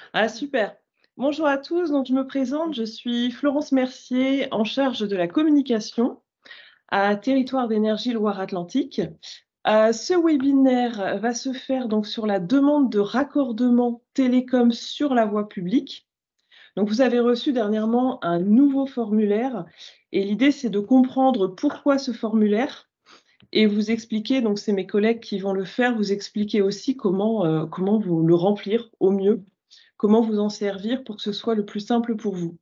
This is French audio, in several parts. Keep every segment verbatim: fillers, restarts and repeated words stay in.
Ah super. Bonjour à tous, donc je me présente, je suis Florence Mercier, en charge de la communication à Territoire d'énergie Loire-Atlantique. Heu, ce webinaire va se faire donc sur la demande de raccordement télécom sur la voie publique. Donc vous avez reçu dernièrement un nouveau formulaire et l'idée c'est de comprendre pourquoi ce formulaire et vous expliquer, donc c'est mes collègues qui vont le faire, vous expliquer aussi comment, heu, comment vous le remplir au mieux. Comment vous en servir pour que ce soit le plus simple pour vous?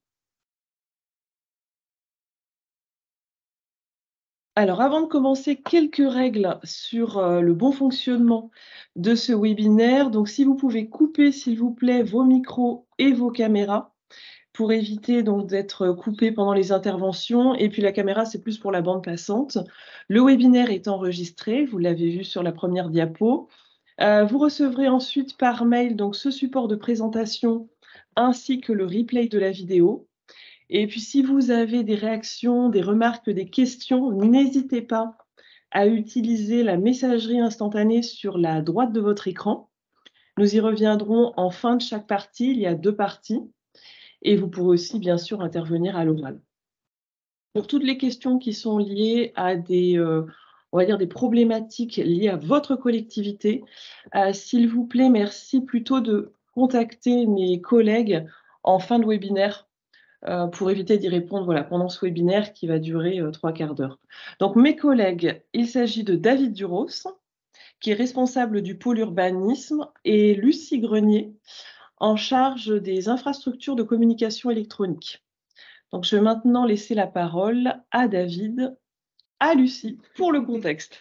Alors avant de commencer, quelques règles sur, heu, le bon fonctionnement de ce webinaire. Donc si vous pouvez couper, s'il vous plaît, vos micros et vos caméras pour éviter donc d'être coupés pendant les interventions et puis la caméra, c'est plus pour la bande passante. Le webinaire est enregistré, vous l'avez vu sur la première diapo. Heu, vous recevrez ensuite par mail donc ce support de présentation ainsi que le replay de la vidéo. Et puis si vous avez des réactions, des remarques, des questions, n'hésitez pas à utiliser la messagerie instantanée sur la droite de votre écran. Nous y reviendrons en fin de chaque partie, il y a deux parties et vous pourrez aussi bien sûr intervenir à l'oral. Pour toutes les questions qui sont liées à des, heu, on va dire des problématiques liées à votre collectivité, heu, s'il vous plaît, merci plutôt de contacter mes collègues en fin de webinaire. Heu, pour éviter d'y répondre, voilà, pendant ce webinaire qui va durer, heu, trois quarts d'heure. Donc mes collègues, il s'agit de David Duros, qui est responsable du pôle urbanisme, et Lucie Grenier, en charge des infrastructures de communication électronique. Donc je vais maintenant laisser la parole à David, à Lucie pour le contexte.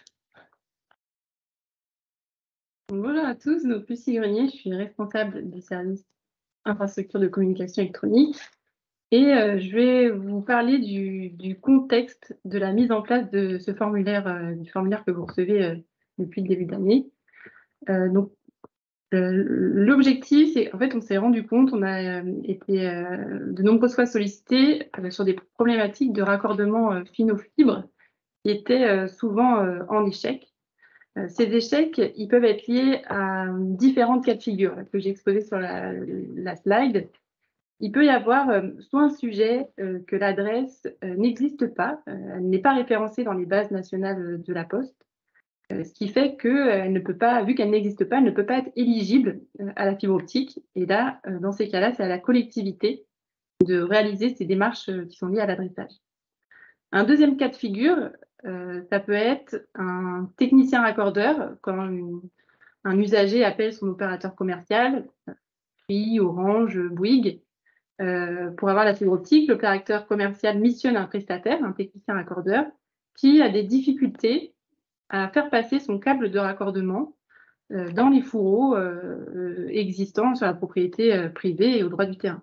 Bonjour à tous, donc Lucie Grenier, je suis responsable du service infrastructure de communication électronique et euh, je vais vous parler du, du contexte de la mise en place de ce formulaire, euh, du formulaire que vous recevez euh, depuis le début d'année. Euh, donc euh, l'objectif, c'est en fait on s'est rendu compte, on a euh, été euh, de nombreuses fois sollicité euh, sur des problématiques de raccordement euh, fibre qui étaient euh, souvent euh, en échec. Euh, Ces échecs, ils peuvent être liés à différentes cas de figure là, que j'ai exposés sur la, la slide. Il peut y avoir euh, soit un sujet euh, que l'adresse euh, n'existe pas, euh, elle n'est pas référencée dans les bases nationales de la Poste, euh, ce qui fait qu'elle ne peut pas, vu qu'elle n'existe pas, elle ne peut pas être éligible euh, à la fibre optique. Et là, euh, dans ces cas-là, c'est à la collectivité de réaliser ces démarches euh, qui sont liées à l'adressage. Un deuxième cas de figure, euh, ça peut être un technicien raccordeur, quand une- un usager appelle son opérateur commercial, Free, Orange, Bouygues, euh, pour avoir la fibre optique. L'opérateur commercial missionne un prestataire, un technicien raccordeur, qui a des difficultés à faire passer son câble de raccordement euh, dans les fourreaux euh, existants sur la propriété euh, privée et au droit du terrain.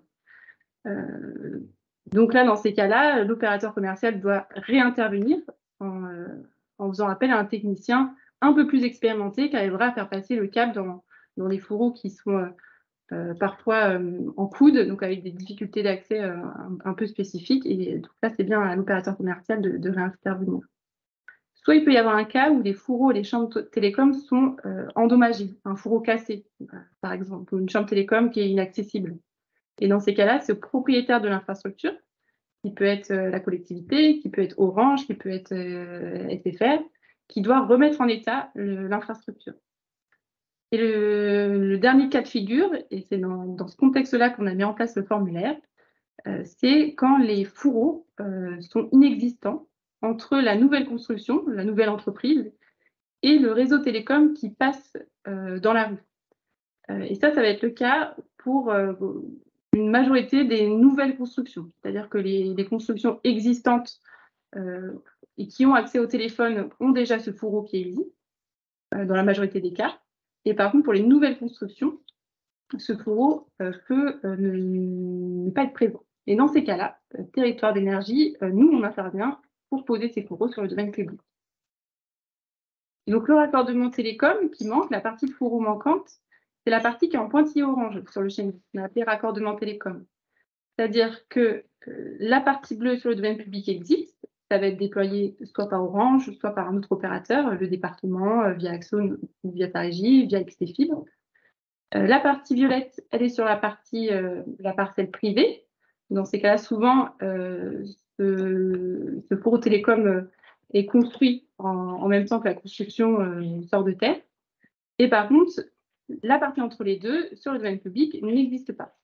Euh, donc là, dans ces cas-là, l'opérateur commercial doit réintervenir en, euh, en faisant appel à un technicien un peu plus expérimenté qui arrivera à faire passer le câble dans, dans les fourreaux qui sont euh, euh, parfois euh, en coude, donc avec des difficultés d'accès euh, un, un peu spécifiques. Et donc là, c'est bien à l'opérateur commercial de, de réintervenir. Soit il peut y avoir un cas où les fourreaux et les chambres télécom sont euh, endommagés, un fourreau cassé, par exemple, ou une chambre télécom qui est inaccessible. Et dans ces cas-là, c'est au propriétaire de l'infrastructure, qui peut être euh, la collectivité, qui peut être Orange, qui peut être euh, S F R, qui doit remettre en état l'infrastructure. Et le, le, dernier cas de figure, et c'est dans, dans ce contexte-là qu'on a mis en place le formulaire, euh, c'est quand les fourreaux euh, sont inexistants entre la nouvelle construction, la nouvelle entreprise, et le réseau télécom qui passe euh, dans la rue. Euh, et ça, ça va être le cas pour euh, une majorité des nouvelles constructions. C'est-à-dire que les, les constructions existantes euh, et qui ont accès au téléphone ont déjà ce fourreau qui est émis, euh, dans la majorité des cas. Et par contre, pour les nouvelles constructions, ce fourreau euh, peut euh, ne, ne pas être présent. Et dans ces cas-là, euh, Territoire d'énergie, euh, nous, on intervient pour poser ces fourreaux sur le domaine public. Et donc, le raccordement télécom qui manque, la partie de fourreau manquante, c'est la partie qui est en pointillé orange sur le schéma, on a appelé raccordement télécom. C'est-à-dire que euh, la partie bleue sur le domaine public existe, ça va être déployé soit par Orange, soit par un autre opérateur, le département, euh, via Axon, via Tarégie, via X T Fibre. Euh, la partie violette, elle est sur la partie, euh, la parcelle privée. Dans ces cas-là, souvent, euh, ce, ce fourreau télécom euh, est construit en, en même temps que la construction euh, sort de terre. Et par contre, la partie entre les deux, sur le domaine public, n'existe pas.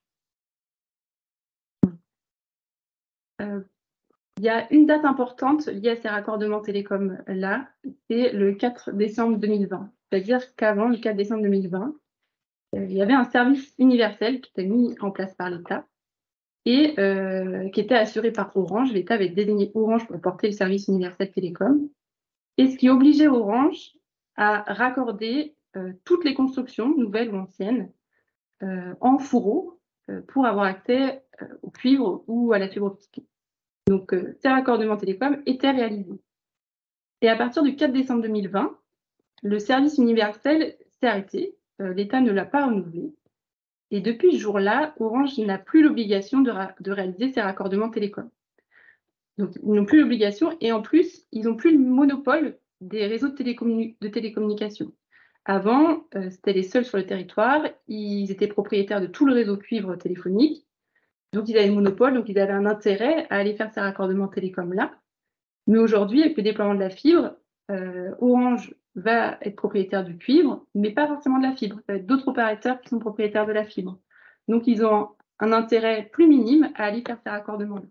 Euh, Il y a une date importante liée à ces raccordements télécoms-là, c'est le quatre décembre deux mille vingt. C'est-à-dire qu'avant le quatre décembre deux mille vingt, euh, il y avait un service universel qui était mis en place par l'État et euh, qui était assuré par Orange. L'État avait désigné Orange pour porter le service universel télécom, et ce qui obligeait Orange à raccorder euh, toutes les constructions, nouvelles ou anciennes, euh, en fourreau euh, pour avoir accès euh, au cuivre ou à la fibre optique. Donc, euh, ces raccordements télécom étaient réalisés. Et à partir du quatre décembre deux mille vingt, le service universel s'est arrêté. Euh, L'État ne l'a pas renouvelé. Et depuis ce jour-là, Orange n'a plus l'obligation de, de réaliser ces raccordements télécom. Donc, ils n'ont plus l'obligation et en plus, ils n'ont plus le monopole des réseaux de, télécommuni de télécommunications. Avant, euh, c'était les seuls sur le territoire. Ils étaient propriétaires de tout le réseau cuivre téléphonique. Donc, ils avaient le monopole, donc ils avaient un intérêt à aller faire ces raccordements télécoms-là. Mais aujourd'hui, avec le déploiement de la fibre, euh, Orange va être propriétaire du cuivre, mais pas forcément de la fibre. Ça va être d'autres opérateurs qui sont propriétaires de la fibre. Donc, ils ont un intérêt plus minime à aller faire ces raccordements-là.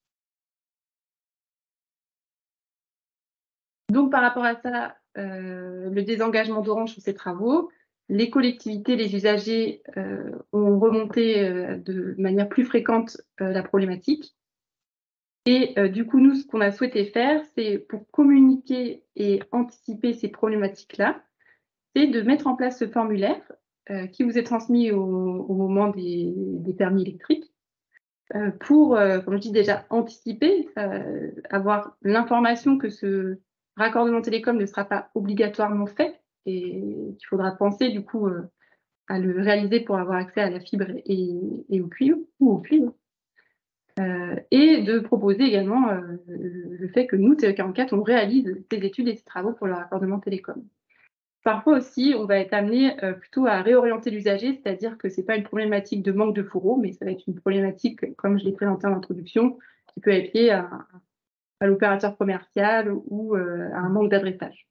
Donc, par rapport à ça, euh, le désengagement d'Orange sur ces travaux, les collectivités, les usagers euh, ont remonté euh, de manière plus fréquente euh, la problématique. Et euh, du coup, nous, ce qu'on a souhaité faire, c'est pour communiquer et anticiper ces problématiques-là, c'est de mettre en place ce formulaire euh, qui vous est transmis au, au moment des, des permis électriques euh, pour, euh, comme je dis déjà, anticiper, euh, avoir l'information que ce raccordement télécom ne sera pas obligatoirement fait et qu'il faudra penser du coup euh, à le réaliser pour avoir accès à la fibre et, et au cuivre ou au cuivre. Euh, et de proposer également euh, le fait que nous, T E quarante-quatre, on réalise ces études et ces travaux pour le raccordement télécom. Parfois aussi, on va être amené euh, plutôt à réorienter l'usager, c'est-à-dire que ce n'est pas une problématique de manque de fourreau, mais ça va être une problématique, comme je l'ai présenté en introduction, qui peut être liée à, à l'opérateur commercial ou euh, à un manque d'adressage.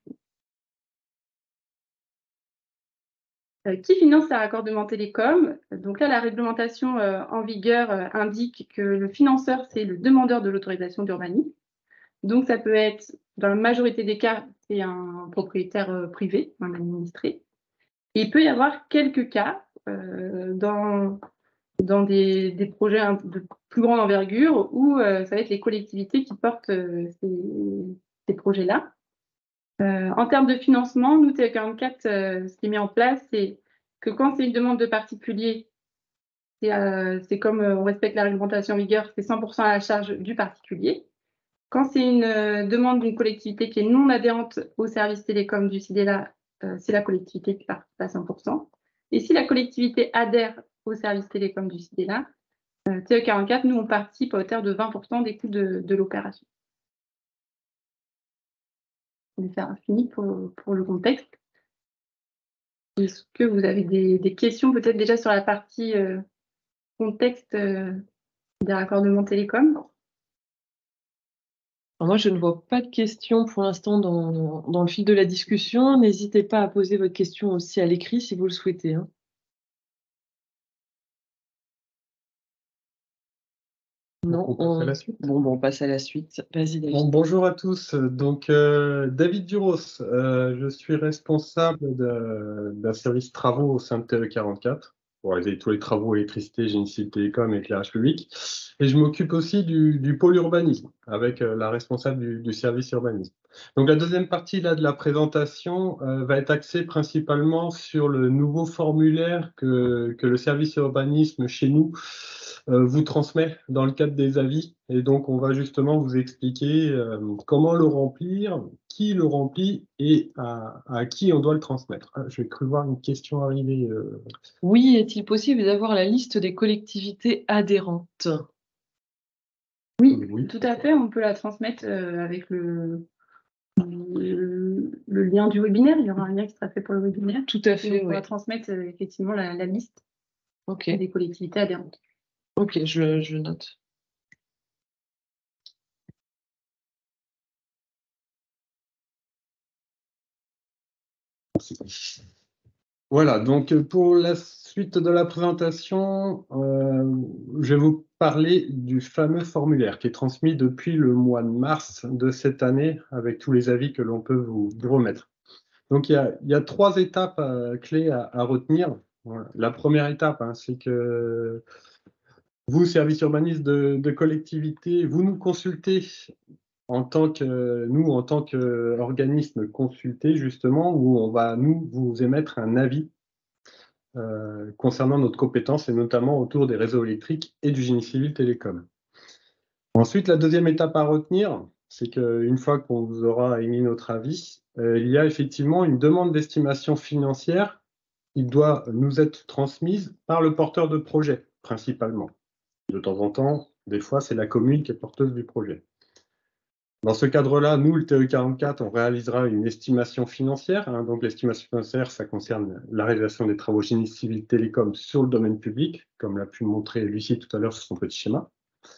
Euh, qui finance ces raccordements télécom? Donc là, la réglementation euh, en vigueur euh, indique que le financeur, c'est le demandeur de l'autorisation d'urbanisme. Donc, ça peut être, dans la majorité des cas, c'est un propriétaire euh, privé, un administré. Et il peut y avoir quelques cas euh, dans, dans des, des projets de plus grande envergure où euh, ça va être les collectivités qui portent euh, ces, ces projets-là. Euh, en termes de financement, nous, T E quarante-quatre, euh, ce qui est mis en place, c'est que quand c'est une demande de particulier, c'est euh, comme euh, on respecte la réglementation en vigueur, c'est cent pour cent à la charge du particulier. Quand c'est une euh, demande d'une collectivité qui est non adhérente au service télécom du SIDELA, euh, c'est la collectivité qui participe à cent pour cent. Et si la collectivité adhère au service télécom du SIDELA, euh, T E quarante-quatre, nous, on participe à hauteur de vingt pour cent des coûts de, de l'opération. Je vais faire un fini pour, pour le contexte. Est-ce que vous avez des, des questions peut-être déjà sur la partie euh, contexte euh, des raccordements télécom? Alors moi, je ne vois pas de questions pour l'instant dans, dans le fil de la discussion. N'hésitez pas à poser votre question aussi à l'écrit si vous le souhaitez, hein. Non, on passe on... à la suite. Bon, bon, on passe à la suite. Vas-y, David. Bon, bonjour à tous. Donc, euh, David Duros, euh, je suis responsable d'un service travaux au sein de T E quarante-quatre pour réaliser tous les travaux électricité, génie civil, télécom, éclairage public. Et je m'occupe aussi du, du pôle urbanisme avec euh, la responsable du, du service urbanisme. Donc, la deuxième partie là, de la présentation euh, va être axée principalement sur le nouveau formulaire que, que le service urbanisme chez nous Euh, vous transmet dans le cadre des avis. Et donc, on va justement vous expliquer euh, comment le remplir, qui le remplit et à, à qui on doit le transmettre. Ah, j'ai cru voir une question arriver. Euh... Oui, est-il possible d'avoir la liste des collectivités adhérentes? Oui, oui, tout à fait. On peut la transmettre euh, avec le, le, le, le lien du webinaire. Il y aura un lien qui sera fait pour le webinaire. Tout à Et fait, on oui. va transmettre euh, effectivement la, la liste Ok, des collectivités adhérentes. ok, je, je note. Voilà, donc pour la suite de la présentation, euh, je vais vous parler du fameux formulaire qui est transmis depuis le mois de mars de cette année avec tous les avis que l'on peut vous, vous remettre. Donc il y a, il y a trois étapes euh, clés à, à retenir. Voilà. La première étape, hein, c'est que vous, service urbaniste de, de collectivité, vous nous consultez en tant que nous, en tant qu'organisme consulté, justement, où on va nous vous émettre un avis euh, concernant notre compétence et notamment autour des réseaux électriques et du génie civil télécom. Ensuite, la deuxième étape à retenir, c'est qu'une fois qu'on vous aura émis notre avis, euh, il y a effectivement une demande d'estimation financière qui doit nous être transmise par le porteur de projet, principalement. De temps en temps, des fois, c'est la commune qui est porteuse du projet. Dans ce cadre-là, nous, le T E quarante-quatre, on réalisera une estimation financière. Hein, donc, l'estimation financière, ça concerne la réalisation des travaux génie civil télécom sur le domaine public, comme l'a pu montrer Lucie tout à l'heure sur son petit schéma.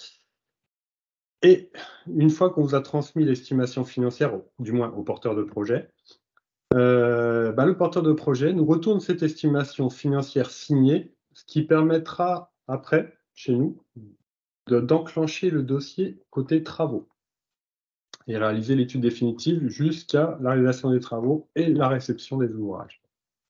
Et une fois qu'on vous a transmis l'estimation financière, du moins au porteur de projet, euh, bah, le porteur de projet nous retourne cette estimation financière signée, ce qui permettra après, chez nous, d'enclencher le dossier côté travaux et réaliser l'étude définitive jusqu'à la réalisation des travaux et la réception des ouvrages.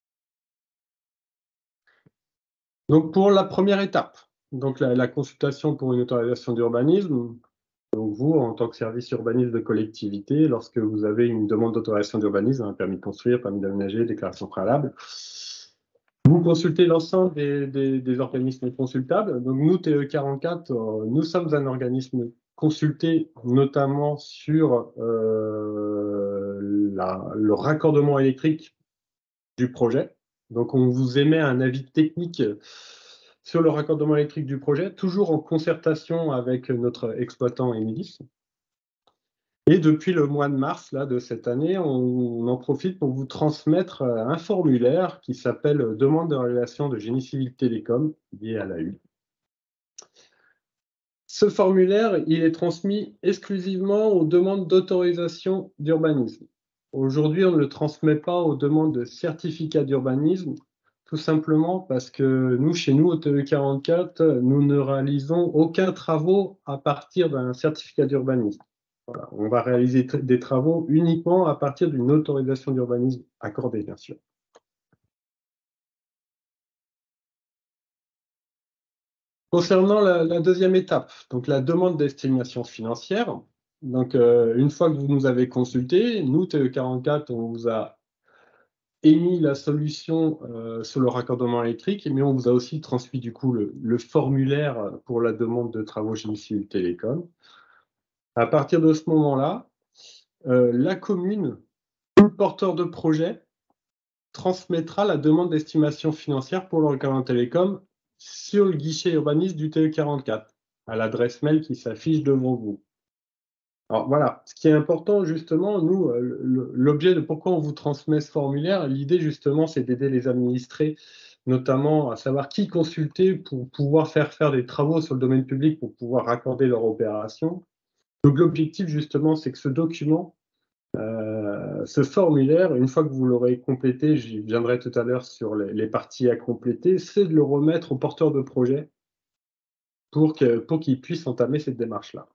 Donc pour la première étape, donc la, la consultation pour une autorisation d'urbanisme, donc vous, en tant que service urbanisme de collectivité, lorsque vous avez une demande d'autorisation d'urbanisme, un permis de construire, permis d'aménager, déclaration préalable, vous consultez l'ensemble des, des, des organismes consultables. Donc nous, T E quarante-quatre, euh, nous sommes un organisme consulté notamment sur euh, la, le raccordement électrique du projet. Donc on vous émet un avis technique sur le raccordement électrique du projet, toujours en concertation avec notre exploitant Emilis. Et depuis le mois de mars là, de cette année, on en profite pour vous transmettre un formulaire qui s'appelle « Demande de réalisation de génie civil télécom » lié à l'A U. Ce formulaire, il est transmis exclusivement aux demandes d'autorisation d'urbanisme. Aujourd'hui, on ne le transmet pas aux demandes de certificat d'urbanisme, tout simplement parce que nous, chez nous, au T E quarante-quatre, nous ne réalisons aucun travaux à partir d'un certificat d'urbanisme. Voilà, on va réaliser des travaux uniquement à partir d'une autorisation d'urbanisme accordée, bien sûr. Concernant la, la deuxième étape, donc la demande d'estimation financière, donc euh, une fois que vous nous avez consulté, nous, T E quarante-quatre, on vous a émis la solution euh, sur le raccordement électrique, mais on vous a aussi transmis du coup le, le formulaire pour la demande de travaux génie civil télécom. À partir de ce moment-là, euh, la commune, le porteur de projet, transmettra la demande d'estimation financière pour le raccordement télécom sur le guichet urbaniste du T E quarante-quatre, à l'adresse mail qui s'affiche devant vous. Alors voilà, ce qui est important justement, nous, l'objet de pourquoi on vous transmet ce formulaire, l'idée justement, c'est d'aider les administrés, notamment à savoir qui consulter pour pouvoir faire faire des travaux sur le domaine public, pour pouvoir raccorder leur opération. Donc l'objectif justement, c'est que ce document, euh, ce formulaire, une fois que vous l'aurez complété, j'y viendrai tout à l'heure sur les, les parties à compléter, c'est de le remettre au porteur de projet pour que, pour qu'il puisse entamer cette démarche-là.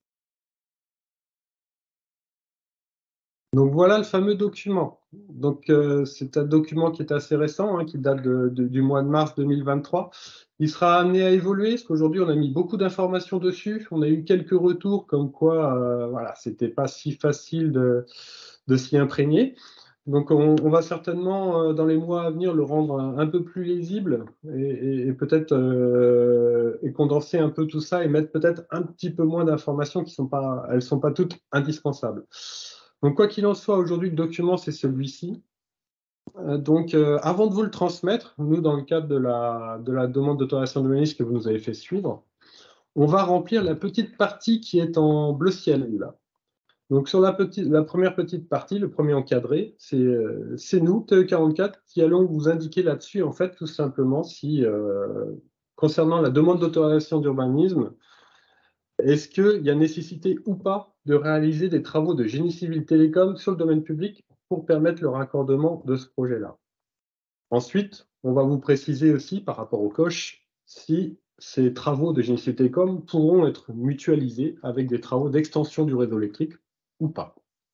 Donc voilà le fameux document. Donc euh, c'est un document qui est assez récent, hein, qui date de, de, du mois de mars deux mille vingt-trois. Il sera amené à évoluer, parce qu'aujourd'hui on a mis beaucoup d'informations dessus. On a eu quelques retours comme quoi, euh, voilà, c'était pas si facile de, de s'y imprégner. Donc on, on va certainement euh, dans les mois à venir le rendre un, un peu plus lisible et, et, et peut-être euh, et condenser un peu tout ça et mettre peut-être un petit peu moins d'informations qui sont pas, elles sont pas toutes indispensables. Donc, quoi qu'il en soit, aujourd'hui, le document, c'est celui-ci. Euh, donc, euh, avant de vous le transmettre, nous, dans le cadre de la, de la demande d'autorisation d'urbanisme que vous nous avez fait suivre, on va remplir la petite partie qui est en bleu ciel, là. Donc sur la, petite, la première petite partie, le premier encadré, c'est euh, nous, T E quarante-quatre, qui allons vous indiquer là-dessus, en fait, tout simplement, si, euh, concernant la demande d'autorisation d'urbanisme, est-ce qu'il y a nécessité ou pas de réaliser des travaux de génie civil télécom sur le domaine public pour permettre le raccordement de ce projet-là. Ensuite, on va vous préciser aussi, par rapport aux coches, si ces travaux de génie civil télécom pourront être mutualisés avec des travaux d'extension du réseau électrique ou pas.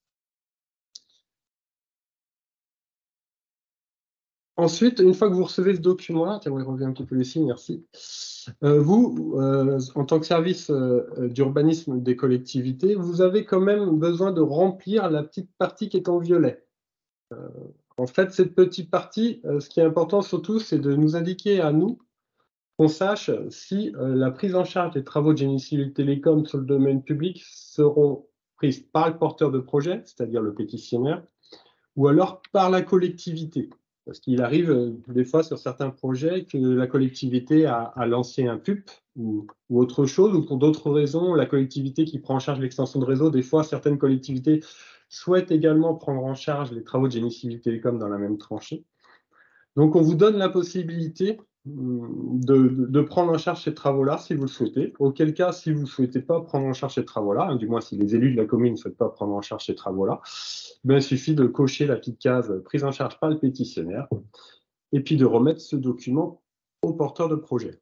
Ensuite, une fois que vous recevez ce document-là, tiens, on va revenir un petit peu ici, merci. Euh, vous, euh, en tant que service euh, d'urbanisme des collectivités, vous avez quand même besoin de remplir la petite partie qui est en violet. Euh, en fait, cette petite partie, euh, ce qui est important surtout, c'est de nous indiquer à nous qu'on sache si euh, la prise en charge des travaux de génie civil télécom sur le domaine public seront prises par le porteur de projet, c'est-à-dire le pétitionnaire, ou alors par la collectivité. Parce qu'il arrive euh, des fois sur certains projets que la collectivité a, a lancé un P U P ou, ou autre chose, ou pour d'autres raisons, la collectivité qui prend en charge l'extension de réseau, des fois certaines collectivités souhaitent également prendre en charge les travaux de génie civil télécom dans la même tranchée. Donc on vous donne la possibilité de, de, de prendre en charge ces travaux-là si vous le souhaitez. Auquel cas, si vous ne souhaitez pas prendre en charge ces travaux-là, hein, du moins si les élus de la commune ne souhaitent pas prendre en charge ces travaux-là, ben, il suffit de cocher la petite case prise en charge par le pétitionnaire et puis de remettre ce document au porteur de projet.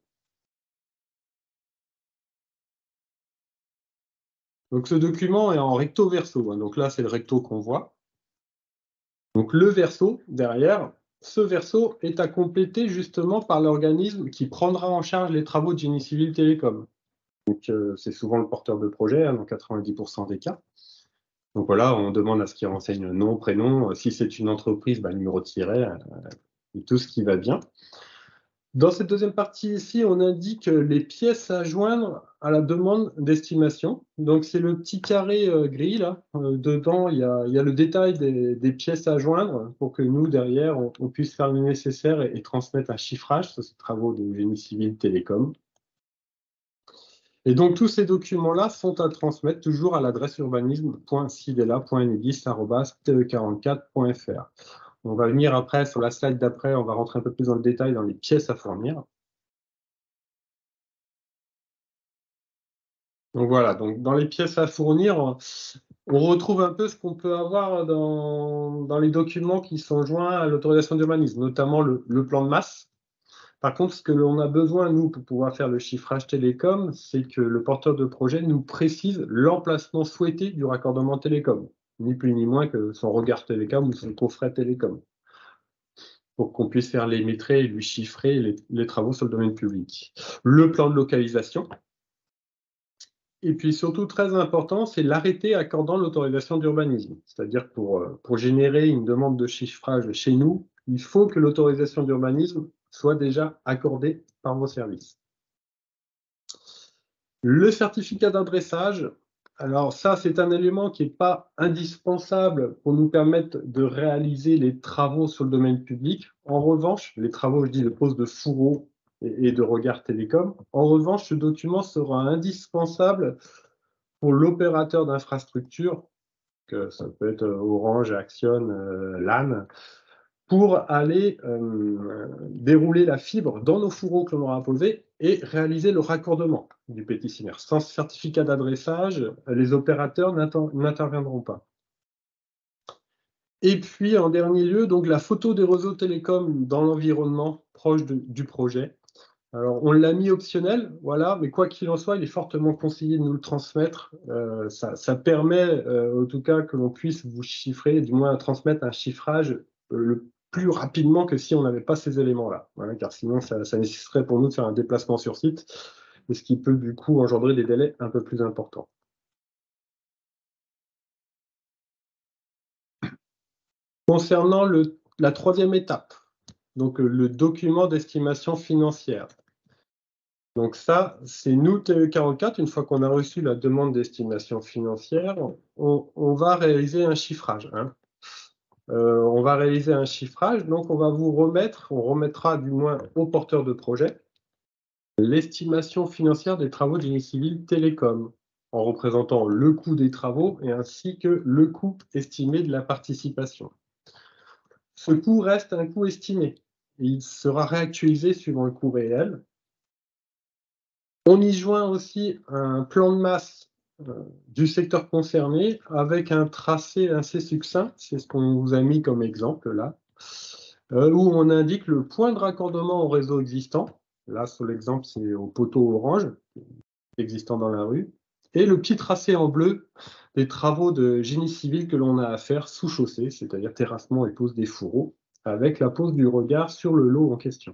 Donc ce document est en recto verso, hein, donc là c'est le recto qu'on voit. Donc le verso derrière, ce verso est à compléter justement par l'organisme qui prendra en charge les travaux de génie civil télécom. Donc euh, c'est souvent le porteur de projet, hein, dans quatre-vingt-dix pour cent des cas. Donc voilà, on demande à ce qu'il renseigne nom, prénom, si c'est une entreprise, bah, numéro de tiret, euh, et tout ce qui va bien. Dans cette deuxième partie ici, on indique les pièces à joindre à la demande d'estimation. Donc c'est le petit carré euh, gris là. Euh, dedans, il y, a, il y a le détail des, des pièces à joindre pour que nous, derrière, on, on puisse faire le nécessaire et, et transmettre un chiffrage sur ces travaux de génie civil télécom. Et donc tous ces documents-là sont à transmettre toujours à l'adresse urbanisme point sidela point enedis arobase t e quarante-quatre point f r. On va venir après, sur la slide d'après, on va rentrer un peu plus dans le détail dans les pièces à fournir. Donc voilà, donc dans les pièces à fournir, on retrouve un peu ce qu'on peut avoir dans, dans les documents qui sont joints à l'autorisation d'urbanisme, notamment le, le plan de masse. Par contre, ce que l'on a besoin, nous, pour pouvoir faire le chiffrage télécom, c'est que le porteur de projet nous précise l'emplacement souhaité du raccordement télécom, ni plus ni moins que son regard télécom ou son coffret télécom, pour qu'on puisse faire les métrés et lui chiffrer les, les travaux sur le domaine public. Le plan de localisation. Et puis surtout, très important, c'est l'arrêté accordant l'autorisation d'urbanisme. C'est-à-dire pour, pour générer une demande de chiffrage chez nous, il faut que l'autorisation d'urbanisme soit déjà accordée par vos services. Le certificat d'adressage, alors ça, c'est un élément qui n'est pas indispensable pour nous permettre de réaliser les travaux sur le domaine public. En revanche, les travaux, je dis, de pose de fourreaux et de regard télécom. En revanche, ce document sera indispensable pour l'opérateur d'infrastructure, que ça peut être Orange, Action, euh, LAN, pour aller euh, dérouler la fibre dans nos fourreaux que l'on aura posés et réaliser le raccordement du pétitionnaire. Sans certificat d'adressage, les opérateurs n'interviendront pas. Et puis, en dernier lieu, donc la photo des réseaux télécoms dans l'environnement proche de, du projet. Alors, on l'a mis optionnel, voilà, mais quoi qu'il en soit, il est fortement conseillé de nous le transmettre. Euh, ça, ça permet, euh, en tout cas, que l'on puisse vous chiffrer, du moins transmettre un chiffrage euh, le plus rapidement que si on n'avait pas ces éléments-là, voilà, car sinon, ça, ça nécessiterait pour nous de faire un déplacement sur site, ce qui peut, du coup, engendrer des délais un peu plus importants. Concernant le, la troisième étape, donc le document d'estimation financière. Donc ça, c'est nous, T E quarante-quatre, une fois qu'on a reçu la demande d'estimation financière, on, on va réaliser un chiffrage. Hein. Euh, on va réaliser un chiffrage, donc on va vous remettre, on remettra du moins au porteur de projet, l'estimation financière des travaux de génie civil télécom. en représentant le coût des travaux et ainsi que le coût estimé de la participation. Ce coût reste un coût estimé et il sera réactualisé suivant le coût réel. On y joint aussi un plan de masse euh, du secteur concerné avec un tracé assez succinct, c'est ce qu'on vous a mis comme exemple là, euh, où on indique le point de raccordement au réseau existant. Là, sur l'exemple, c'est au poteau orange existant dans la rue, et le petit tracé en bleu des travaux de génie civil que l'on a à faire sous chaussée, c'est-à-dire terrassement et pose des fourreaux, avec la pose du regard sur le lot en question.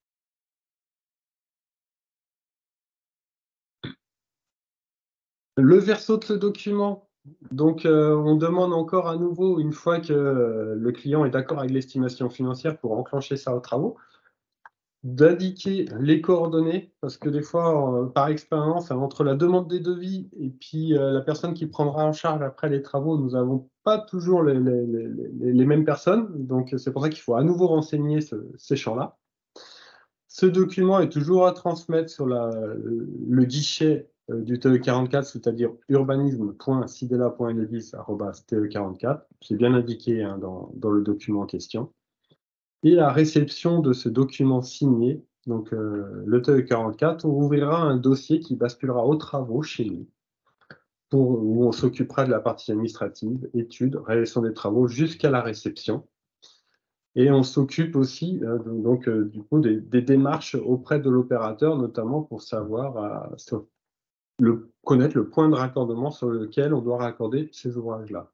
Le verso de ce document, donc euh, on demande encore à nouveau, une fois que euh, le client est d'accord avec l'estimation financière pour enclencher ça aux travaux, d'indiquer les coordonnées, parce que des fois, euh, par expérience, entre la demande des devis et puis euh, la personne qui prendra en charge après les travaux, nous n'avons pas toujours les, les, les, les mêmes personnes, donc c'est pour ça qu'il faut à nouveau renseigner ce, ces champs-là. Ce document est toujours à transmettre sur la, le guichet euh, du T E quarante-quatre, c'est-à-dire urbanisme point sidela point enedis arobase T E quarante-quatre, c'est bien indiqué hein, dans, dans le document en question. Et la réception de ce document signé, donc euh, le T E quarante-quatre, on ouvrira un dossier qui basculera aux travaux chez nous, pour, où on s'occupera de la partie administrative, études, réalisation des travaux jusqu'à la réception. Et on s'occupe aussi euh, donc, euh, du coup, des, des démarches auprès de l'opérateur, notamment pour savoir euh, sur le, connaître le point de raccordement sur lequel on doit raccorder ces ouvrages-là.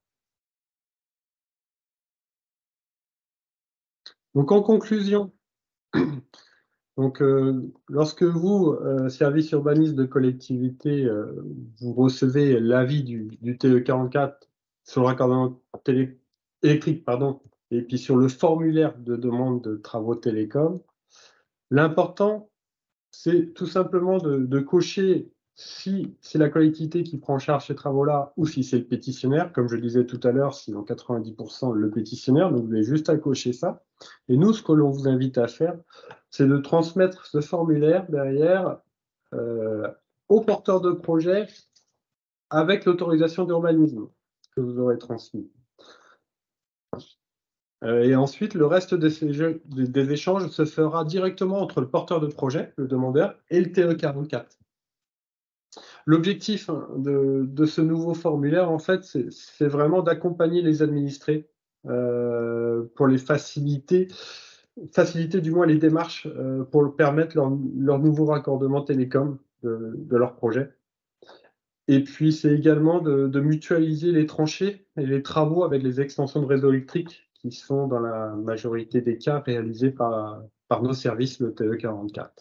Donc en conclusion, donc, euh, lorsque vous, euh, service urbanisme de collectivité, euh, vous recevez l'avis du, du T E quarante-quatre sur le raccordement télé, électrique, pardon, et puis sur le formulaire de demande de travaux télécom, l'important, c'est tout simplement de, de cocher si c'est la collectivité qui prend en charge ces travaux-là ou si c'est le pétitionnaire. Comme je le disais tout à l'heure, c'est dans quatre-vingt-dix pour cent le pétitionnaire, donc vous avez juste à cocher ça. Et nous, ce que l'on vous invite à faire, c'est de transmettre ce formulaire derrière euh, au porteur de projet avec l'autorisation d'urbanisme que vous aurez transmis. Euh, et ensuite, le reste des, des, des échanges se fera directement entre le porteur de projet, le demandeur, et le T E quarante-quatre. L'objectif de, de ce nouveau formulaire, en fait, c'est vraiment d'accompagner les administrés euh, pour les faciliter, faciliter du moins les démarches euh, pour permettre leur, leur nouveau raccordement télécom de, de leur projet. Et puis, c'est également de, de mutualiser les tranchées et les travaux avec les extensions de réseau électrique qui sont, dans la majorité des cas, réalisés par, par nos services, le T E quarante-quatre.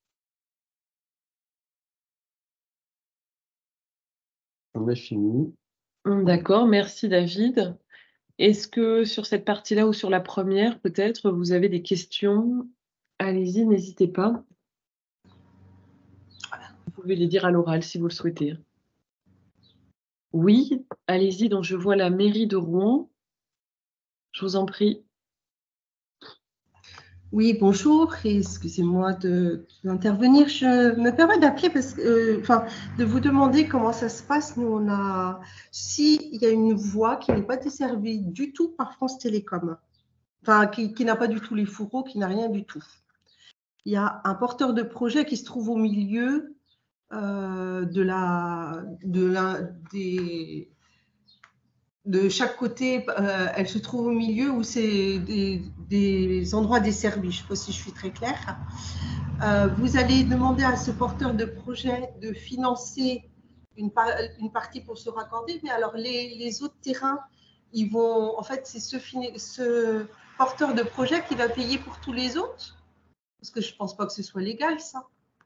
On est fini. D'accord, merci David. Est-ce que sur cette partie-là ou sur la première, peut-être, vous avez des questions? Allez-y, n'hésitez pas. Vous pouvez les dire à l'oral si vous le souhaitez. Oui, allez-y, donc je vois la mairie de Rouen. Je vous en prie. Oui, bonjour, et excusez-moi d'intervenir. Je me permets d'appeler parce que, euh, enfin, de vous demander comment ça se passe. Nous, on a, s'il y a une voie qui n'est pas desservie du tout par France Télécom, enfin, qui, qui n'a pas du tout les fourreaux, qui n'a rien du tout. Il y a un porteur de projet qui se trouve au milieu euh, de la, de la, des, de chaque côté, euh, elle se trouve au milieu où c'est des, des endroits desservis. Je ne sais pas si je suis très claire. Euh, vous allez demander à ce porteur de projet de financer une, par, une partie pour se raccorder, mais alors les, les autres terrains, ils vont, en fait, c'est ce, ce porteur de projet qui va payer pour tous les autres, parce que je ne pense pas que ce soit légal, ça.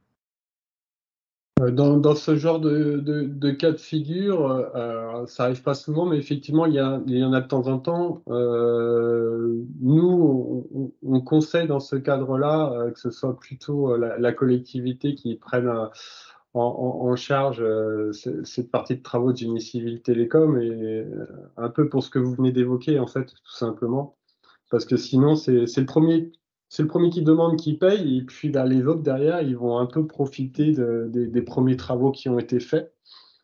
Dans, dans ce genre de, de, de cas de figure, euh, ça n'arrive pas souvent, mais effectivement, il y, a, il y en a de temps en temps. Euh, nous, on, on conseille dans ce cadre-là euh, que ce soit plutôt la, la collectivité qui prenne euh, en, en, en charge euh, cette partie de travaux de génie civil télécom, et euh, un peu pour ce que vous venez d'évoquer, en fait, tout simplement. Parce que sinon, c'est le premier... C'est le premier qui demande qui paye, et puis bah, les autres derrière, ils vont un peu profiter de, de, des premiers travaux qui ont été faits.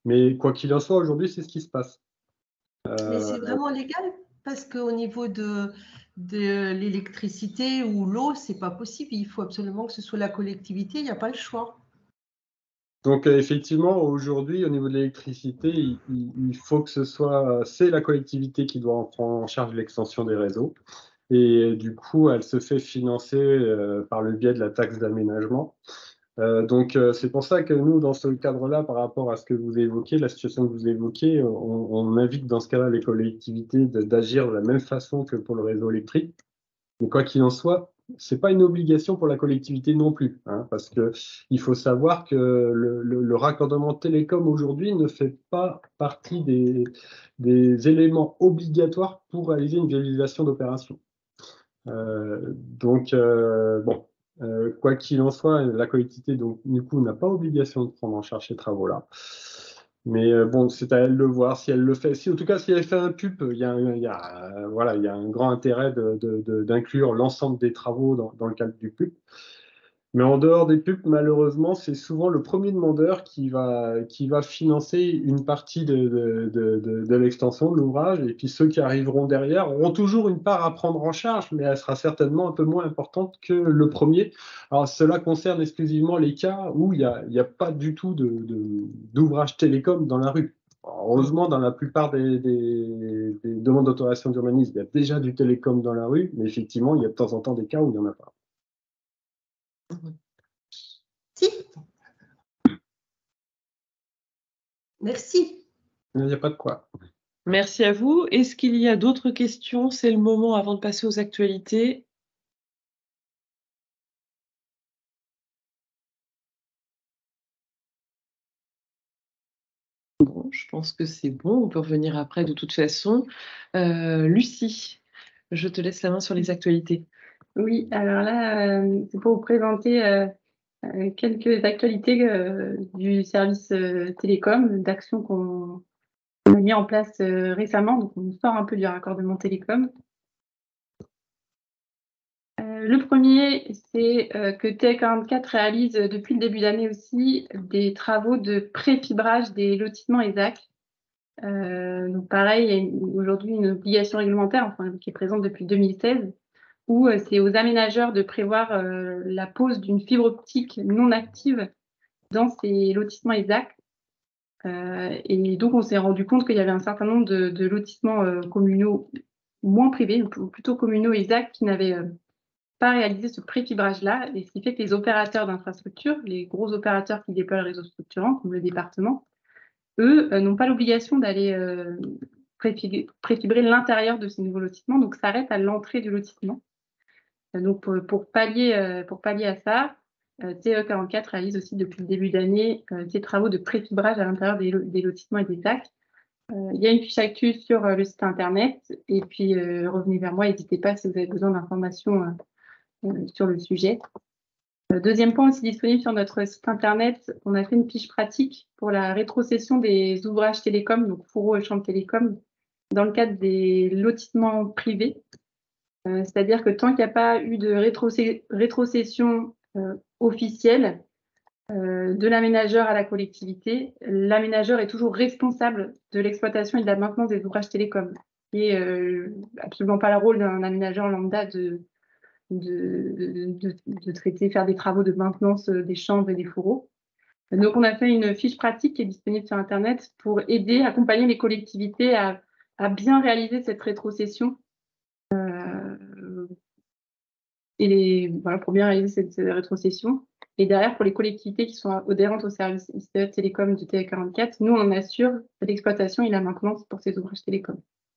Mais quoi qu'il en soit, aujourd'hui, c'est ce qui se passe. Mais c'est Euh, vraiment légal parce qu'au niveau de, de l'électricité ou l'eau, c'est pas possible. Il faut absolument que ce soit la collectivité, il n'y a pas le choix. donc euh, effectivement, aujourd'hui, au niveau de l'électricité, il, il- il faut que ce soit, c'est la collectivité qui doit en prendre en charge l'extension des réseaux. Et du coup, elle se fait financer euh, par le biais de la taxe d'aménagement. Euh, donc, euh, c'est pour ça que nous, dans ce cadre-là, par rapport à ce que vous évoquez, la situation que vous évoquez, on, on invite dans ce cas-là les collectivités de- d'agir de la même façon que pour le réseau électrique. Mais quoi qu'il en soit, c'est pas une obligation pour la collectivité non plus, hein, parce que il faut savoir que le, le- le raccordement télécom aujourd'hui ne fait pas partie des, des éléments obligatoires pour réaliser une visualisation d'opération. Euh, donc, euh, bon, euh, quoi qu'il en soit, la collectivité, donc, du coup, n'a pas obligation de prendre en charge ces travaux-là. Mais euh, bon, c'est à elle de voir si elle le fait. Si, en tout cas, si elle fait un P U P, il y a, un- il y a, euh, voilà, il y a un grand intérêt de, de- de- d'inclure l'ensemble des travaux dans, dans le cadre du P U P. Mais en dehors des P U P, malheureusement, c'est souvent le premier demandeur qui va, qui va financer une partie de, de, de, de, de l'extension de l'ouvrage. Et puis ceux qui arriveront derrière auront toujours une part à prendre en charge, mais elle sera certainement un peu moins importante que le premier. Alors cela concerne exclusivement les cas où il n'y a, il y a pas du tout de, de, d'ouvrage télécom dans la rue. Alors, heureusement, dans la plupart des, des, des demandes d'autorisation d'urbanisme, il y a déjà du télécom dans la rue, mais effectivement, il y a de temps en temps des cas où il n'y en a pas. Si. Merci. Il n'y a pas de quoi. Merci à vous. Est-ce qu'il y a d'autres questions? C'est le moment avant de passer aux actualités. Bon, je pense que c'est bon. On peut revenir après de toute façon. Euh, Lucie, je te laisse la main sur les actualités. Oui, alors là, euh, c'est pour vous présenter euh, euh, quelques actualités euh, du service euh, télécom, d'actions qu'on a mis en place euh, récemment. Donc, on sort un peu du raccordement télécom. Euh, le premier, c'est euh, que T E quarante-quatre réalise euh, depuis le début d'année aussi des travaux de pré-fibrage des lotissements E S A C. Euh, donc pareil, il y a une- aujourd'hui une obligation réglementaire enfin, qui est présente depuis deux mille seize, où euh, c'est aux aménageurs de prévoir euh, la pose d'une fibre optique non active dans ces lotissements E S A C. Euh, et donc on s'est rendu compte qu'il y avait un certain nombre de, de lotissements euh, communaux moins privés, ou plutôt communaux E S A C, qui n'avaient euh, pas réalisé ce pré-fibrage-là, et ce qui fait que les opérateurs d'infrastructure, les gros opérateurs qui déploient le réseau structurant, comme le département, eux, euh, n'ont pas l'obligation d'aller euh, préfibrer, préfibrer l'intérieur de ces nouveaux lotissements, donc s'arrêtent à l'entrée du lotissement. Euh, donc pour, pour, pallier, euh, pour pallier à ça, euh, T E quarante-quatre réalise aussi depuis le début d'année euh, ces travaux de préfibrage à l'intérieur des, des lotissements et des D A C. Euh, il y a une fiche actu sur euh, le site internet, et puis euh, revenez vers moi, n'hésitez pas si vous avez besoin d'informations euh, euh, sur le sujet. Deuxième point aussi disponible sur notre site internet, on a fait une fiche pratique pour la rétrocession des ouvrages télécoms, donc fourreaux et chambres télécoms, dans le cadre des lotissements privés. Euh, C'est-à-dire que tant qu'il n'y a pas eu de rétrocession, rétrocession euh, officielle euh, de l'aménageur à la collectivité, l'aménageur est toujours responsable de l'exploitation et de la maintenance des ouvrages télécoms. Et euh, absolument pas le rôle d'un aménageur lambda de De, de, de traiter, faire des travaux de maintenance des chambres et des fourreaux. Donc, on a fait une fiche pratique qui est disponible sur Internet pour aider, accompagner les collectivités à, à bien réaliser cette rétrocession euh, et les, voilà, pour bien réaliser cette, cette rétrocession. Et derrière, pour les collectivités qui sont adhérentes au service I C E Télécom du T E quarante-quatre, nous, on assure l'exploitation et la maintenance pour ces ouvrages télécoms.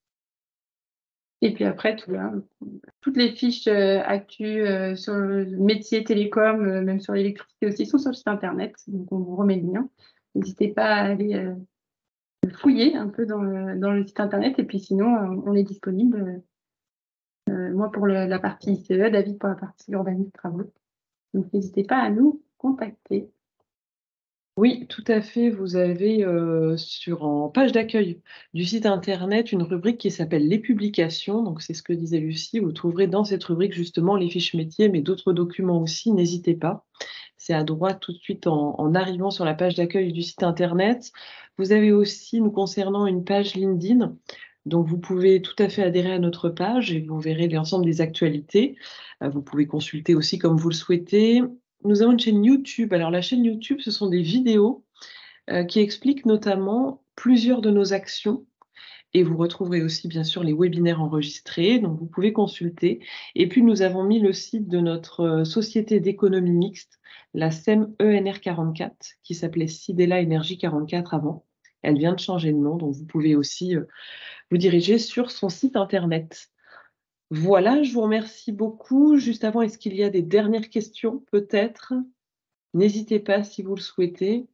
Et puis après, tout là, toutes les fiches euh, actu euh, sur le métier télécom, euh, même sur l'électricité aussi, sont sur le site internet. Donc, on vous remet le lien. N'hésitez pas à aller euh, fouiller un peu dans le, dans le site internet. Et puis sinon, euh, on est disponible. Euh, moi, pour le, la partie I C E, David pour la partie urbanisme travaux. Donc, n'hésitez pas à nous contacter. Oui, tout à fait. Vous avez euh, sur en page d'accueil du site internet une rubrique qui s'appelle les publications. Donc c'est ce que disait Lucie. Vous trouverez dans cette rubrique justement les fiches métiers, mais d'autres documents aussi. N'hésitez pas. c'est à droite tout de suite en, en arrivant sur la page d'accueil du site internet. Vous avez aussi, nous concernant, une page LinkedIn. Donc, vous pouvez tout à fait adhérer à notre page et vous verrez l'ensemble des actualités. Euh, vous pouvez consulter aussi comme vous le souhaitez. Nous avons une chaîne YouTube. Alors, la chaîne YouTube, ce sont des vidéos euh, qui expliquent notamment plusieurs de nos actions. Et vous retrouverez aussi, bien sûr, les webinaires enregistrés, donc vous pouvez consulter. Et puis, nous avons mis le site de notre euh, société d'économie mixte, la S E M E N R quarante-quatre, qui s'appelait Sidela Énergie quarante-quatre avant. Elle vient de changer de nom, donc vous pouvez aussi euh, vous diriger sur son site internet. Voilà, je vous remercie beaucoup. Juste avant, est-ce qu'il y a des dernières questions, peut-être? N'hésitez pas si vous le souhaitez.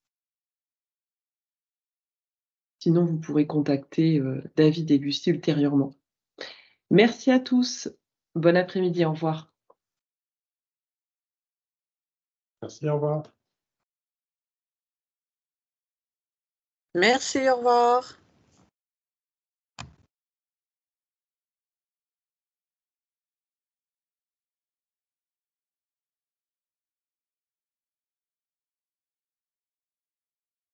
Sinon, vous pourrez contacter euh, David et Lucie ultérieurement. Merci à tous. Bon après-midi. Au revoir. Merci, au revoir. Merci, au revoir.